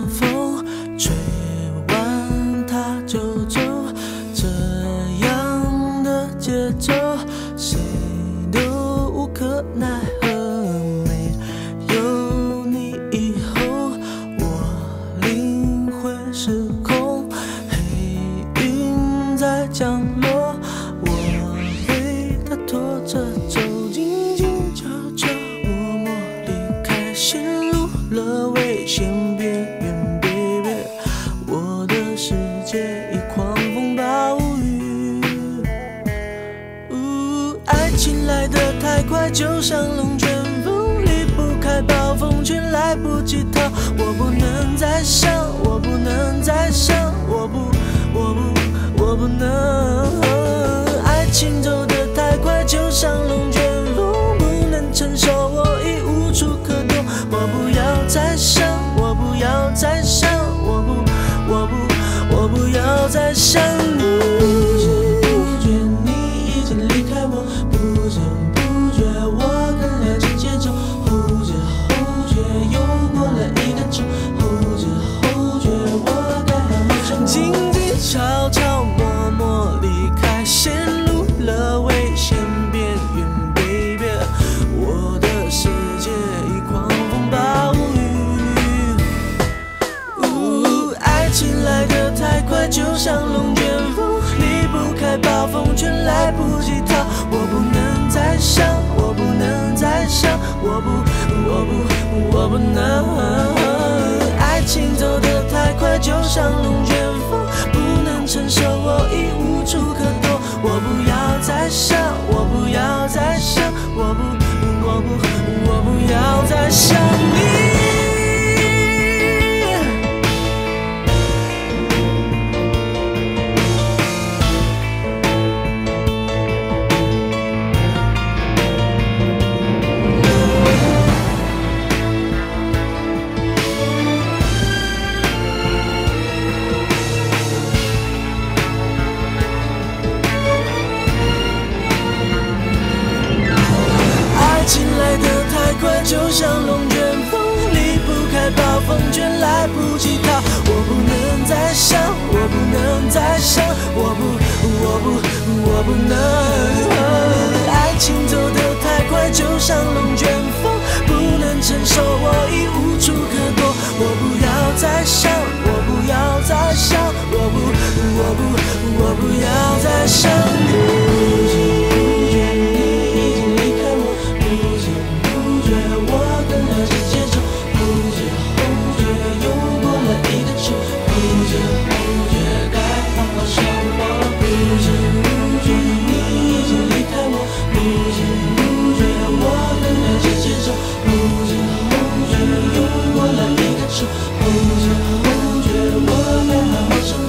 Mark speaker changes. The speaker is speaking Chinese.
Speaker 1: 风，吹完它就走，这样的节奏，谁都无可奈何。没有你以后，我灵魂失控，黑云在降落，我被它拖着走，静静悄悄默默离开，陷入了危险边缘 ，baby， 我的世界已狂风暴雨。爱情来得太快，就像龙卷风，离不开暴风圈，来不及逃。我不能再想，我不能再想，我不能。爱情走得太快，就像龙卷风，不能承受，我已无处可躲。我不要再想，我不要再想，我不要再想你。不知不觉你已经离开我，不知不觉我更了解节奏，后知后觉又过了一个秋，后知后觉我该好好生活。静静悄悄默默离开，陷入了危险边缘 ，baby， 我的世界已狂风暴雨。爱情来得太快，就像龙卷风，离不开暴风圈，来不及逃。我不能再想，我不能再想，我不能。爱情走得太快，就像龙卷风，不能承受，我已无处可躲。我不要再想，我不要再想，我不要再想你。就像龙卷风，离不开暴风圈，来不及逃。我不能再想，我不能再想，我不能。爱情走得太快，就像龙卷风，不能承受，我已无处可躲。我不要再想，我不要再想，我不要再想你。后知后觉，我该好好生活。